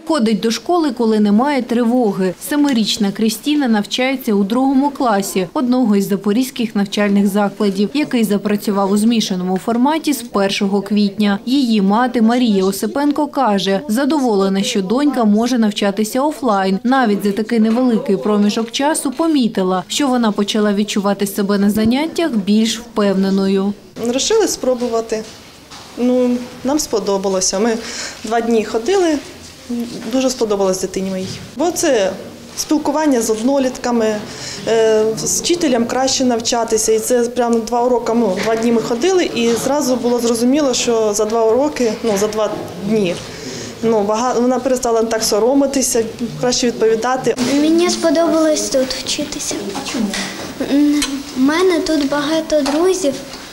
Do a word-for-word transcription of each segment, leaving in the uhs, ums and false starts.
Ходить до школи, коли немає тривоги. Семирічна Крістіна навчається у другому класі одного із запорізьких навчальних закладів, який запрацював у змішаному форматі з першого квітня. Її мати Марія Осипенко каже, задоволена, що донька може навчатися офлайн. Навіть за такий невеликий проміжок часу помітила, що вона почала відчувати себе на заняттях більш впевненою. Вирішили спробувати. Ну, нам сподобалося. Ми два дні ходили. Дуже сподобалось дитині моїй. Бо це спілкування з однолітками, з вчителем краще навчатися. І це прямо два уроки, ну, два дні ми ходили, і зразу було зрозуміло, що за два уроки, ну, за два дні, ну, багато, вона перестала так соромитися, краще відповідати. Мені сподобалось тут вчитися. Чому? У мене тут багато друзів,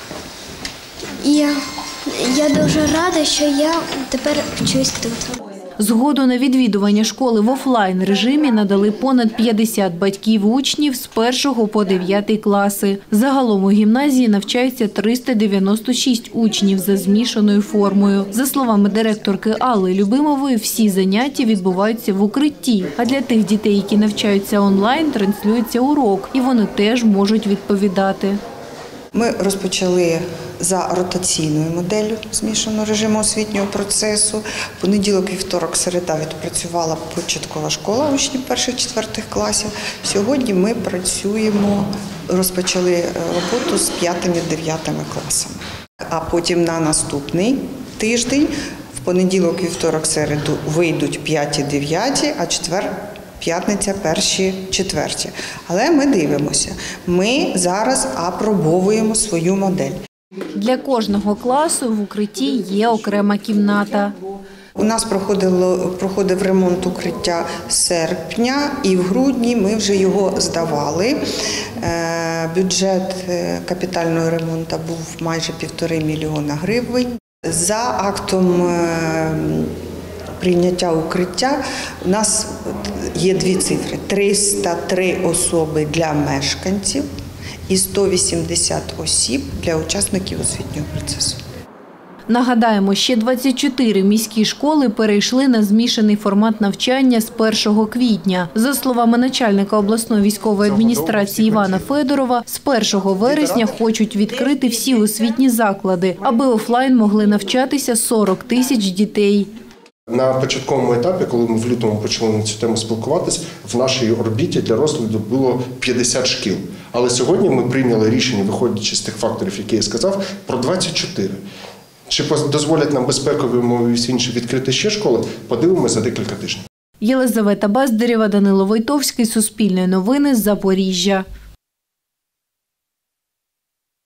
і я дуже рада, що я тепер вчусь тут. Згоду на відвідування школи в офлайн-режимі надали понад п'ятдесят батьків учнів з першого по дев'ятий класи. Загалом у гімназії навчаються триста дев'яносто шість учнів за змішаною формою. За словами директорки Алли Любимової, всі заняття відбуваються в укритті. А для тих дітей, які навчаються онлайн, транслюється урок, і вони теж можуть відповідати. Ми розпочали за ротаційною моделлю змішаного режиму освітнього процесу. Понеділок, вівторок, середа відпрацювала початкова школа учнів перших-четвертих класів. Сьогодні ми працюємо, розпочали роботу з п'ятими-дев'ятими класами. А потім на наступний тиждень, в понеділок, вівторок, середу вийдуть п'яті-дев'яті, а четвер – п'ятниця, перші, четверті. Але ми дивимося, ми зараз апробовуємо свою модель. Для кожного класу в укритті є окрема кімната. У нас проходило, проходив ремонт укриття з серпня, і в грудні ми вже його здавали. Бюджет капітального ремонту був майже півтори мільйона гривень. За актом прийняття укриття у нас є дві цифри – триста три особи для мешканців і сто вісімдесят осіб для учасників освітнього процесу. Нагадаємо, ще двадцять чотири міські школи перейшли на змішаний формат навчання з першого квітня. За словами начальника обласної військової адміністрації Івана Федорова, з першого вересня хочуть відкрити всі освітні заклади, аби офлайн могли навчатися сорок тисяч дітей. На початковому етапі, коли ми в лютому почали на цю тему спілкуватись, в нашій орбіті для розгляду було п'ятдесят шкіл. Але сьогодні ми прийняли рішення, виходячи з тих факторів, які я сказав, про двадцять чотири. Чи дозволять нам безпекові умови і всі інші відкрити ще школи, подивимося за декілька тижнів. Єлизавета Баздарєва, Данило Войтовський, Суспільне новини, Запоріжжя.